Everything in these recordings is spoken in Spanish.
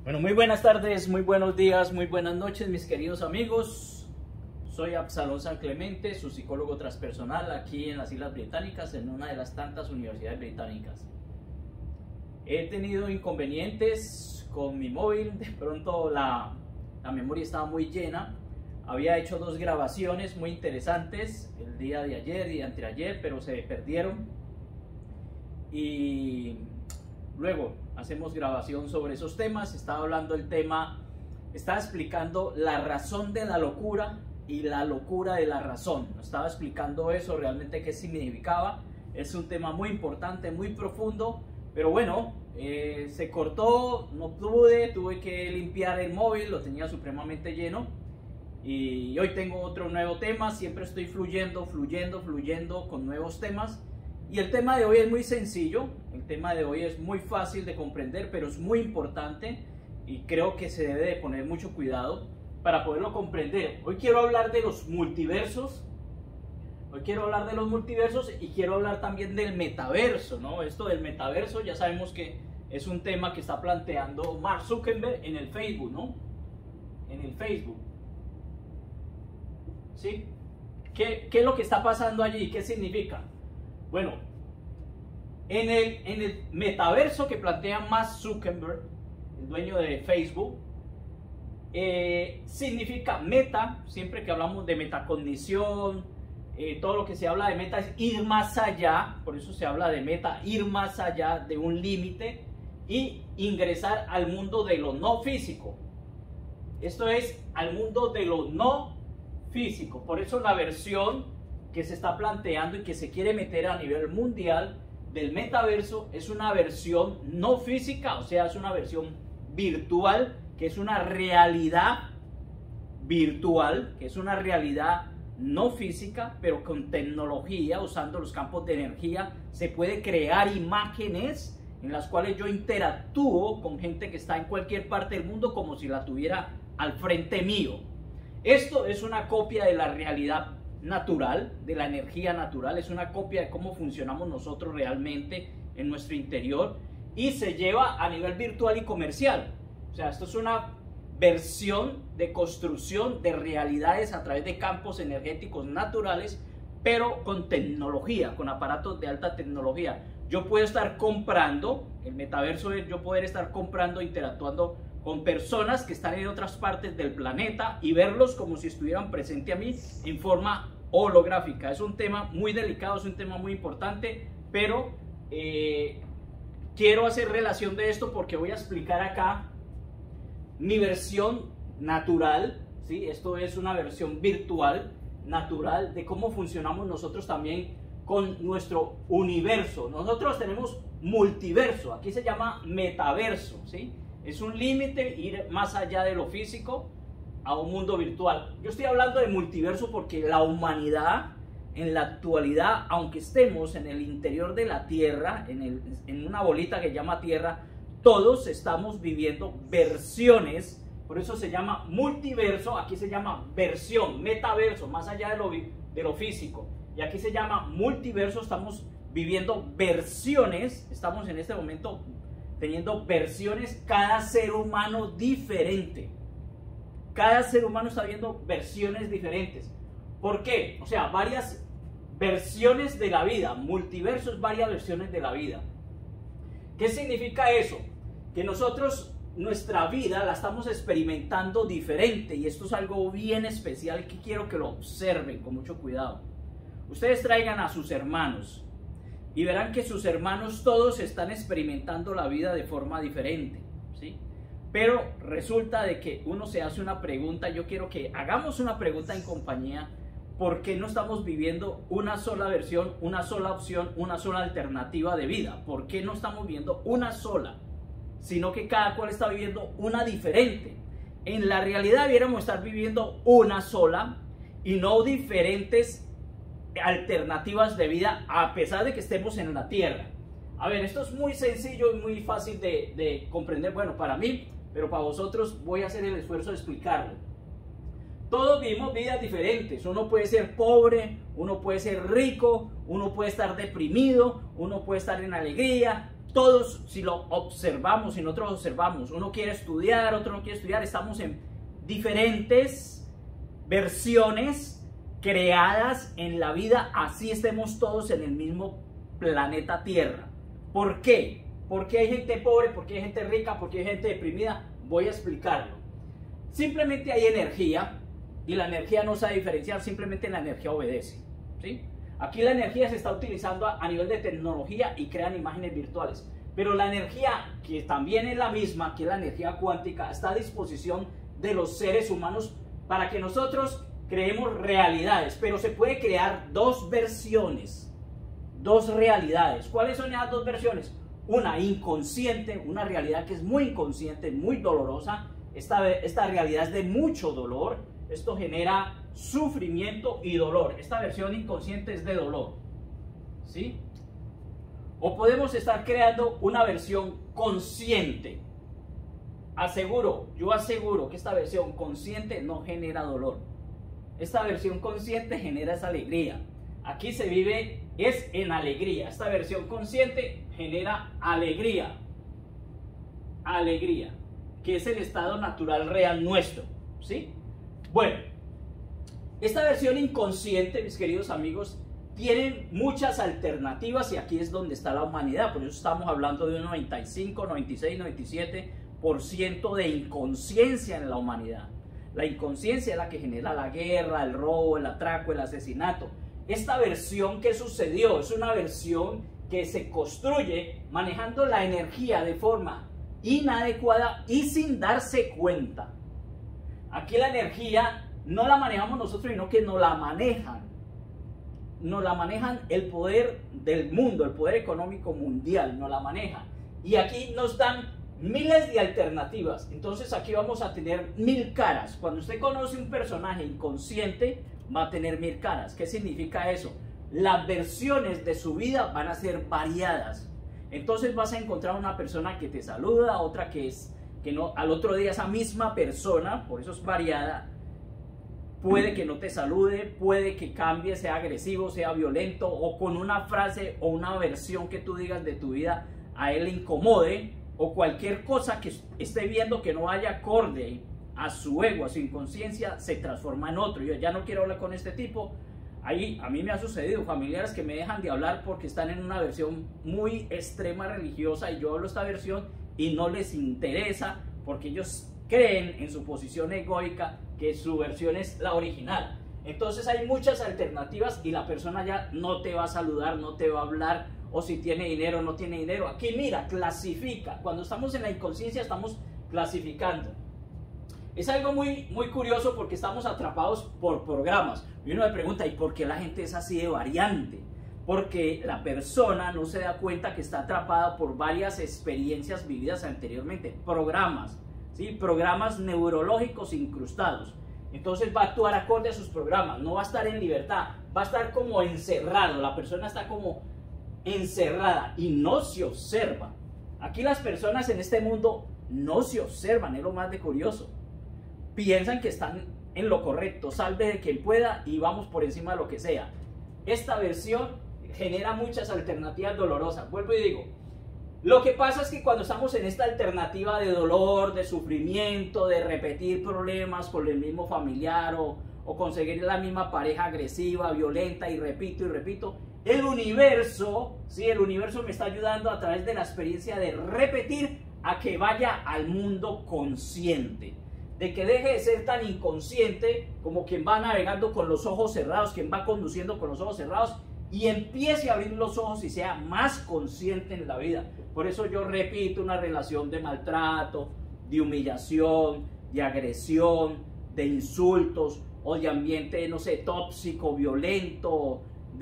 Bueno, muy buenas tardes, muy buenos días, muy buenas noches, mis queridos amigos. Soy Absalón San Clemente, su psicólogo transpersonal aquí en las Islas Británicas, en una de las tantas universidades británicas. He tenido inconvenientes con mi móvil, de pronto la memoria estaba muy llena. Había hecho dos grabaciones muy interesantes el día de ayer y anteayer, pero se perdieron. Y luego hacemos grabación sobre esos temas. Estaba hablando del tema, estaba explicando la razón de la locura y la locura de la razón. Estaba explicando eso, realmente qué significaba. Es un tema muy importante, muy profundo, pero bueno, se cortó, no tuve que limpiar el móvil, lo tenía supremamente lleno. Y hoy tengo otro nuevo tema, siempre estoy fluyendo con nuevos temas. Y el tema de hoy es muy sencillo, el tema de hoy es muy fácil de comprender, pero es muy importante y creo que se debe de poner mucho cuidado para poderlo comprender. Hoy quiero hablar de los multiversos, y quiero hablar también del metaverso, ¿no? Esto del metaverso ya sabemos que es un tema que está planteando Mark Zuckerberg en el Facebook, ¿no? En el Facebook. ¿Sí? ¿Qué es lo que está pasando allí? ¿Qué significa? Bueno, en el metaverso que plantea Mark Zuckerberg, el dueño de Facebook, significa meta. Siempre que hablamos de metacognición, todo lo que se habla de meta es ir más allá, por eso se habla de meta, ir más allá de un límite y ingresar al mundo de lo no físico. Esto es al mundo de lo no físico. Por eso la versión que se está planteando y que se quiere meter a nivel mundial del metaverso es una versión no física, o sea, es una versión virtual, que es una realidad virtual, que es una realidad no física, pero con tecnología, usando los campos de energía, se puede crear imágenes en las cuales yo interactúo con gente que está en cualquier parte del mundo como si la tuviera al frente mío. Esto es una copia de la realidad natural, de la energía natural, es una copia de cómo funcionamos nosotros realmente en nuestro interior y se lleva a nivel virtual y comercial. O sea, esto es una versión de construcción de realidades a través de campos energéticos naturales, pero con tecnología, con aparatos de alta tecnología. Yo puedo estar comprando, el metaverso es yo poder estar comprando, interactuando con personas que están en otras partes del planeta y verlos como si estuvieran presentes a mí en forma holográfica. Es un tema muy delicado, es un tema muy importante, pero quiero hacer relación de esto porque voy a explicar acá mi versión natural, ¿sí? Esto es una versión virtual, natural, de cómo funcionamos nosotros también con nuestro universo. Nosotros tenemos multiverso, aquí se llama metaverso, ¿sí? Es un límite ir más allá de lo físico a un mundo virtual. Yo estoy hablando de multiverso porque la humanidad en la actualidad, aunque estemos en el interior de la Tierra, en una bolita que llama Tierra, todos estamos viviendo versiones. Por eso se llama multiverso, aquí se llama versión, metaverso, más allá de lo físico. Y aquí se llama multiverso, estamos viviendo versiones, estamos en este momento teniendo versiones, cada ser humano diferente. Cada ser humano está viendo versiones diferentes. ¿Por qué? O sea, varias versiones de la vida. Multiverso es varias versiones de la vida. ¿Qué significa eso? Que nosotros, nuestra vida la estamos experimentando diferente. Y esto es algo bien especial que quiero que lo observen con mucho cuidado. Ustedes traigan a sus hermanos y verán que sus hermanos todos están experimentando la vida de forma diferente, ¿sí? Pero resulta de que uno se hace una pregunta. Yo quiero que hagamos una pregunta en compañía. ¿Por qué no estamos viviendo una sola versión, una sola opción, una sola alternativa de vida? ¿Por qué no estamos viviendo una sola? Sino que cada cual está viviendo una diferente. En la realidad debiéramos estar viviendo una sola y no diferentes alternativas de vida, a pesar de que estemos en la Tierra. A ver, esto es muy sencillo y muy fácil de comprender, bueno, para mí, pero para vosotros voy a hacer el esfuerzo de explicarlo. Todos vivimos vidas diferentes. Uno puede ser pobre, uno puede ser rico, uno puede estar deprimido, uno puede estar en alegría. todos, si lo observamos, si nosotros observamos, uno quiere estudiar, otro no quiere estudiar, estamos en diferentes versiones creadas en la vida, así estemos todos en el mismo planeta Tierra. ¿Por qué? ¿Por qué hay gente pobre? ¿Por qué hay gente rica? ¿Por qué hay gente deprimida? Voy a explicarlo. Simplemente hay energía y la energía no sabe diferenciar, simplemente la energía obedece, ¿sí? Aquí la energía se está utilizando a nivel de tecnología y crean imágenes virtuales. Pero la energía, que también es la misma, que es la energía cuántica, está a disposición de los seres humanos para que nosotros creemos realidades. Pero se puede crear dos versiones, dos realidades. ¿Cuáles son esas dos versiones? Una inconsciente, una realidad que es muy inconsciente, muy dolorosa. Esta realidad es de mucho dolor. Esto genera sufrimiento y dolor. Esta versión inconsciente es de dolor, ¿sí? O podemos estar creando una versión consciente. Yo aseguro que esta versión consciente no genera dolor. Esta versión consciente genera esa alegría. Aquí se vive es en alegría. Esta versión consciente genera alegría. Alegría, que es el estado natural real nuestro, ¿sí? Bueno, esta versión inconsciente, mis queridos amigos, tiene muchas alternativas y aquí es donde está la humanidad. Por eso estamos hablando de un 95, 96, 97% de inconsciencia en la humanidad. La inconsciencia es la que genera la guerra, el robo, el atraco, el asesinato. Esta versión que sucedió es una versión que se construye manejando la energía de forma inadecuada y sin darse cuenta. Aquí la energía no la manejamos nosotros, sino que nos la manejan. Nos la manejan el poder del mundo, el poder económico mundial, nos la maneja. Y aquí nos dan miles de alternativas. Entonces aquí vamos a tener 1000 caras. Cuando usted conoce un personaje inconsciente, va a tener 1000 caras. ¿Qué significa eso? Las versiones de su vida van a ser variadas. Entonces vas a encontrar una persona que te saluda, otra que no, al otro día esa misma persona, por eso es variada, puede que no te salude, puede que cambie, sea agresivo, sea violento, o con una frase o una versión que tú digas de tu vida a él le incomode, o cualquier cosa que esté viendo que no vaya acorde a su ego, a su inconsciencia, se transforma en otro. Yo ya no quiero hablar con este tipo. Ahí a mí me ha sucedido familiares que me dejan de hablar porque están en una versión muy extrema religiosa y yo hablo esta versión y no les interesa porque ellos creen en su posición egoica que su versión es la original. Entonces hay muchas alternativas y la persona ya no te va a saludar, no te va a hablar, o si tiene dinero o no tiene dinero. Aquí mira, clasifica. Cuando estamos en la inconsciencia estamos clasificando. Es algo muy curioso porque estamos atrapados por programas. Y uno me pregunta, ¿y por qué la gente es así de variante? Porque la persona no se da cuenta que está atrapada por varias experiencias vividas anteriormente. Programas, ¿sí? Programas neurológicos incrustados. Entonces va a actuar acorde a sus programas. No va a estar en libertad. Va a estar como encerrado. La persona está como encerrada y no se observa. Aquí las personas en este mundo no se observan. Es lo más de curioso. Piensan que están en lo correcto, salve de quien pueda y vamos por encima de lo que sea. Esta versión genera muchas alternativas dolorosas. Vuelvo y digo, lo que pasa es que cuando estamos en esta alternativa de dolor, de sufrimiento, de repetir problemas con el mismo familiar o conseguir la misma pareja agresiva, violenta y repito, el universo, ¿sí? El universo me está ayudando a través de la experiencia de repetir a que vaya al mundo consciente. De que deje de ser tan inconsciente como quien va navegando con los ojos cerrados, quien va conduciendo con los ojos cerrados y empiece a abrir los ojos y sea más consciente en la vida. Por eso yo repito, una relación de maltrato, de humillación, de agresión, de insultos o de ambiente, no sé, tóxico, violento,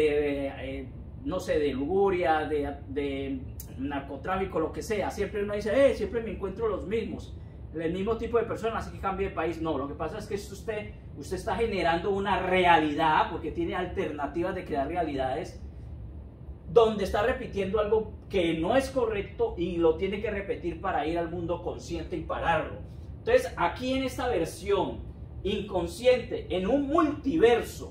no sé, de lujuria, de narcotráfico, lo que sea. Siempre uno dice, siempre me encuentro los mismos. El mismo tipo de personas, así que cambie de país. No, lo que pasa es que usted está generando una realidad, porque tiene alternativas de crear realidades, donde está repitiendo algo que no es correcto y lo tiene que repetir para ir al mundo consciente y pararlo. Entonces, aquí en esta versión inconsciente, en un multiverso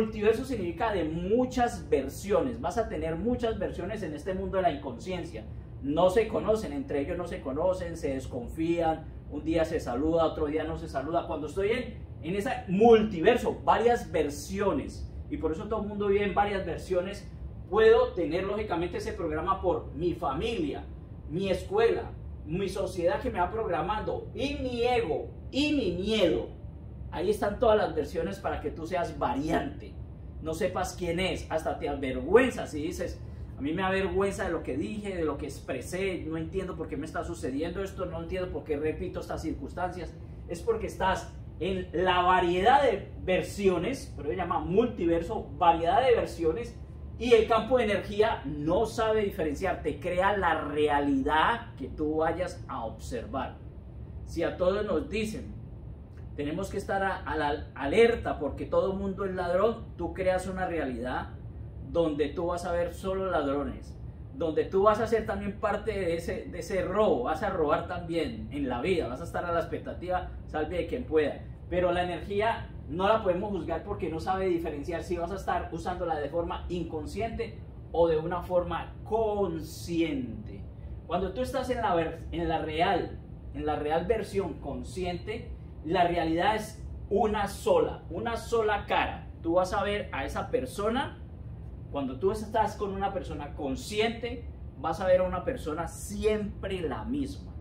significa de muchas versiones, vas a tener muchas versiones en este mundo de la inconsciencia. no se conocen, entre ellos no se conocen, se desconfían, un día se saluda, otro día no se saluda. Cuando estoy en ese multiverso, varias versiones, y por eso todo el mundo vive en varias versiones, puedo tener lógicamente ese programa por mi familia, mi escuela, mi sociedad que me va programando, y mi ego, y mi miedo. Ahí están todas las versiones para que tú seas variante, no sepas quién es, hasta te avergüenzas y dices, a mí me avergüenza de lo que dije, de lo que expresé, no entiendo por qué me está sucediendo esto, no entiendo por qué repito estas circunstancias. Es porque estás en la variedad de versiones, pero se llama multiverso, variedad de versiones, y el campo de energía no sabe diferenciar, te crea la realidad que tú vayas a observar. Si a todos nos dicen, tenemos que estar a la alerta porque todo el mundo es ladrón, tú creas una realidad donde tú vas a ver solo ladrones, donde tú vas a ser también parte de ese robo, vas a robar también en la vida, vas a estar a la expectativa, salve de quien pueda. Pero la energía no la podemos juzgar porque no sabe diferenciar si vas a estar usándola de forma inconsciente o de una forma consciente. Cuando tú estás en la real versión consciente, la realidad es una sola cara. Tú vas a ver a esa persona. Cuando tú estás con una persona consciente, vas a ver a una persona siempre la misma,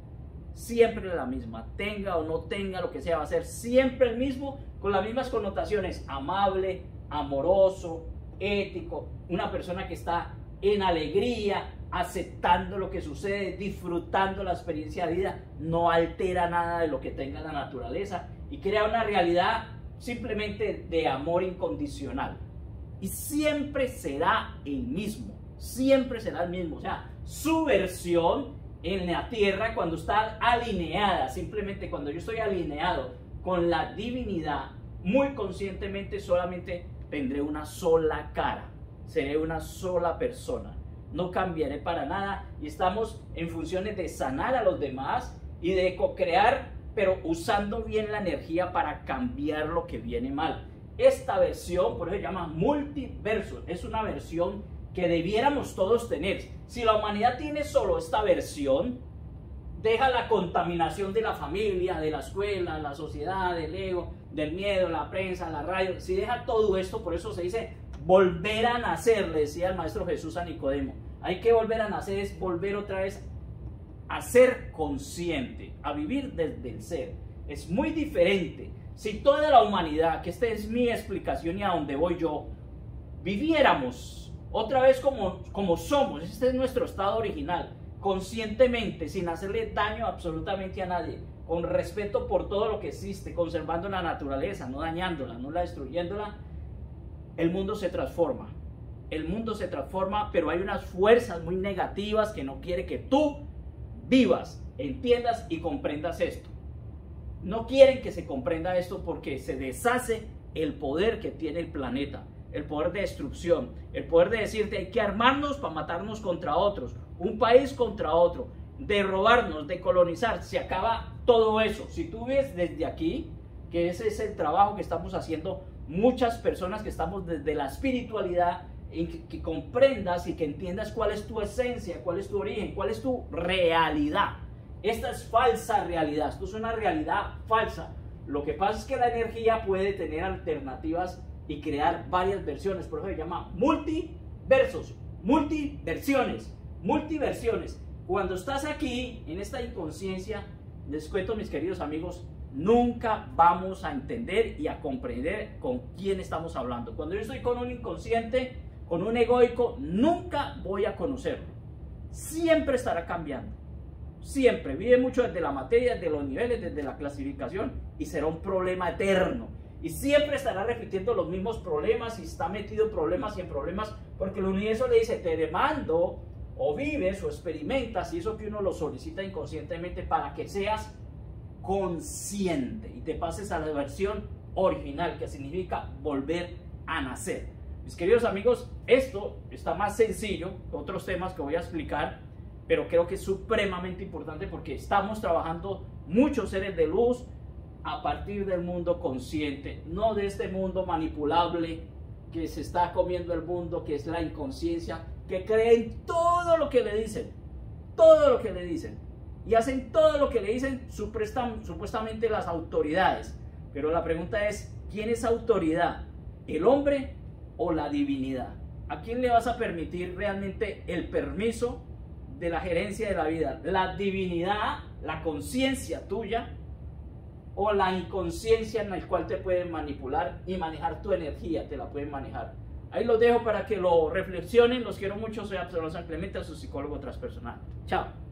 tenga o no tenga lo que sea, va a ser siempre el mismo, con las mismas connotaciones, amable, amoroso, ético, una persona que está en alegría, aceptando lo que sucede, disfrutando la experiencia de vida, no altera nada de lo que tenga la naturaleza y crea una realidad simplemente de amor incondicional. Y siempre será el mismo, o sea, su versión en la tierra cuando está alineada, simplemente cuando yo estoy alineado con la divinidad, muy conscientemente solamente tendré una sola cara, seré una sola persona, no cambiaré para nada y estamos en funciones de sanar a los demás y de co-crear, pero usando bien la energía para cambiar lo que viene mal. Esta versión, por eso se llama multiverso, es una versión que debiéramos todos tener. Si la humanidad tiene solo esta versión, deja la contaminación de la familia, de la escuela, la sociedad, del ego, del miedo, la prensa, la radio. Si deja todo esto, por eso se dice volver a nacer, le decía el Maestro Jesús a Nicodemo. Hay que volver a nacer, es volver otra vez a ser consciente, a vivir desde el ser. Es muy diferente. Si toda la humanidad, que esta es mi explicación y a donde voy yo, viviéramos otra vez como somos, este es nuestro estado original, conscientemente, sin hacerle daño absolutamente a nadie, con respeto por todo lo que existe, conservando la naturaleza, no dañándola, no la destruyéndola, el mundo se transforma. El mundo se transforma, pero hay unas fuerzas muy negativas que no quieren que tú vivas, entiendas y comprendas esto. No quieren que se comprenda esto porque se deshace el poder que tiene el planeta, el poder de destrucción, el poder de decirte hay que armarnos para matarnos contra otros, un país contra otro, de robarnos, de colonizar, se acaba todo eso. Si tú ves desde aquí, que ese es el trabajo que estamos haciendo muchas personas que estamos desde la espiritualidad, en que comprendas y que entiendas cuál es tu esencia, cuál es tu origen, cuál es tu realidad. Esta es falsa realidad, esto es una realidad falsa. Lo que pasa es que la energía puede tener alternativas y crear varias versiones, por eso se llama multiversos, multiversiones. Cuando estás aquí, en esta inconsciencia, les cuento, mis queridos amigos, nunca vamos a entender y a comprender con quién estamos hablando. Cuando yo estoy con un inconsciente, con un egoico, nunca voy a conocerlo. Siempre estará cambiando. Siempre vive mucho desde la materia, desde los niveles, desde la clasificación y será un problema eterno. Y siempre estará repitiendo los mismos problemas y está metido en problemas y en problemas porque el universo le dice, te demando o vives o experimentas y eso que uno lo solicita inconscientemente para que seas consciente y te pases a la versión original que significa volver a nacer. Mis queridos amigos, esto está más sencillo que otros temas que voy a explicar, pero creo que es supremamente importante porque estamos trabajando muchos seres de luz a partir del mundo consciente, no de este mundo manipulable que se está comiendo el mundo, que es la inconsciencia, que cree en todo lo que le dicen, todo lo que le dicen. Y hacen todo lo que le dicen supuestamente las autoridades. Pero la pregunta es, ¿quién es autoridad? ¿El hombre o la divinidad? ¿A quién le vas a permitir realmente el permiso de la gerencia de la vida? ¿La divinidad, la conciencia tuya, o la inconsciencia en la cual te pueden manipular y manejar tu energía? Te la pueden manejar. Ahí los dejo para que lo reflexionen. Los quiero mucho. Soy Absalón San Clemente, su psicólogo transpersonal. Chao.